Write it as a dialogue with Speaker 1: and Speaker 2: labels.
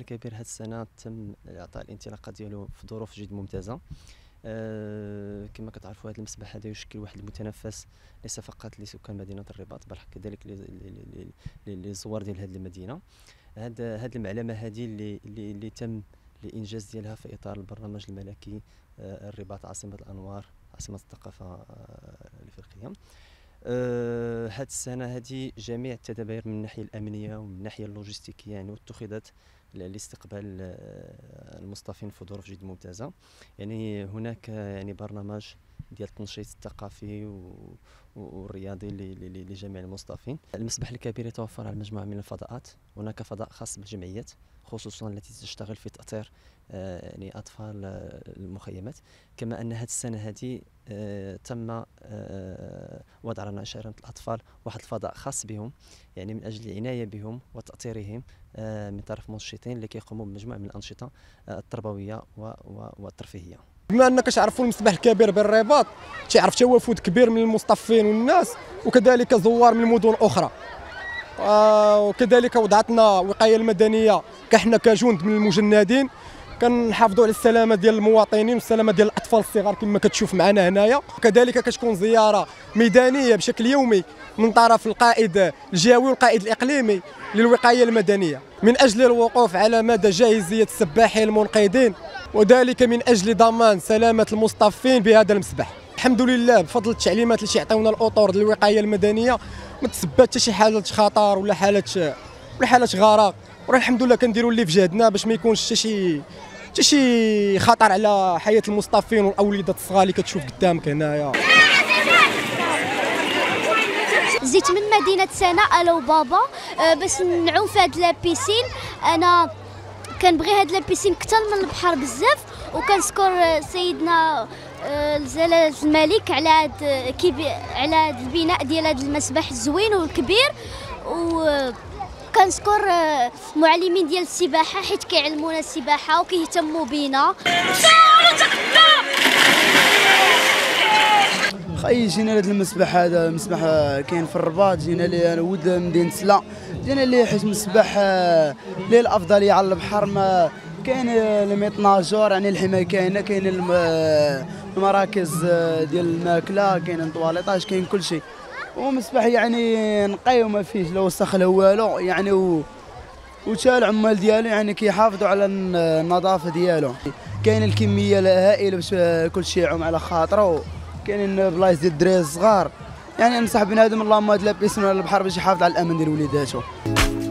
Speaker 1: الكبير هذه السنه تم اعطاء الانطلاقه ديالو في ظروف جد ممتازه. كما كتعرفوا هذا المسبح هذا يشكل واحد المتنفس ليس فقط لسكان مدينه الرباط بل كذلك للزوار ديال هذه المدينه. هذه المعلمه هذه اللي تم الانجاز ديالها في اطار البرنامج الملكي الرباط عاصمه الانوار عاصمه الثقافه الافريقيه. هذه السنه هذه جميع التدابير من الناحيه الامنيه ومن الناحيه اللوجستيكيه يعني اتخذت لاستقبال المصطفين في ظروف جد ممتازه. يعني هناك يعني برنامج ديال التنشيط الثقافي والرياضي لجميع المصطفين. المسبح الكبير يتوفر على مجموعه من الفضاءات. هناك فضاء خاص بالجمعيات خصوصا التي تشتغل في تأطير يعني أطفال المخيمات. كما أن هذه السنة هذه تم وضع لنا شجرة الأطفال واحد الفضاء خاص بهم يعني من أجل العناية بهم وتأطيرهم من طرف منشطين اللي كيقوموا بمجموعة من الأنشطة التربوية والترفيهية.
Speaker 2: بما أنك تعرفوا المسبح الكبير بالرباط تعرف توافد كبير من المصطفين والناس وكذلك زوار من المدن الأخرى. وكذلك وضعتنا وقايه المدنيه كحنا كجند من المجندين كنحافظوا على السلامه ديال المواطنين والسلامه ديال الاطفال الصغار كما كتشوف معنا هنايا. وكذلك كتكون زياره ميدانيه بشكل يومي من طرف القائد الجهوي والقائد الاقليمي للوقايه المدنيه من اجل الوقوف على مدى جاهزيه السباحين المنقذين وذلك من اجل ضمان سلامه المصطفين بهذا المسبح. الحمد لله بفضل التعليمات اللي تيعطيونا الاطر ديال الوقايه المدنيه ما تسببت حتى شي حاله خطر ولا حاله غرق. وراه الحمد لله كنديروا اللي في جهدنا باش ما يكونش حتى شي خطر على حياه المصطفين والاوليدات الصغار اللي كتشوف قدامك هنايا.
Speaker 3: زيت من مدينه سنا انا وبابا باش نعوم في هاد لابيسين. انا كنبغي هاد لابيسين اكثر من البحر بزاف وكنشكر سيدنا جلالة الملك على هاد البناء ديال هاد المسبح الزوين والكبير. وكنشكر المعلمين ديال السباحه حيت كيعلمونا السباحه وكيهتموا بينا.
Speaker 4: خاي جينا لهذا المسبح هذا المسبح كاين في الرباط. جينا ليه انا ولد مدينه سلا. جينا ليه حيت مسبح ليه الافضليه على البحر. ما كاين الميطناجور يعني الحمايه كاينه كاين المراكز ديال الماكله كاين الطواليطاج كاين كل شيء. ومسبح يعني نقي وما فيهش لا وسخ لا والو يعني وتا العمال ديالو يعني كيحافظوا على النظافه ديالو. كاين الكميه الهائله باش كل شيء يعوم على خاطره. كاينين بلايص ديال الدراري الصغار يعني ننصح بنادم اللهم هاد لابيسين على البحر باش يحافظ على الامان ديال وليداتو.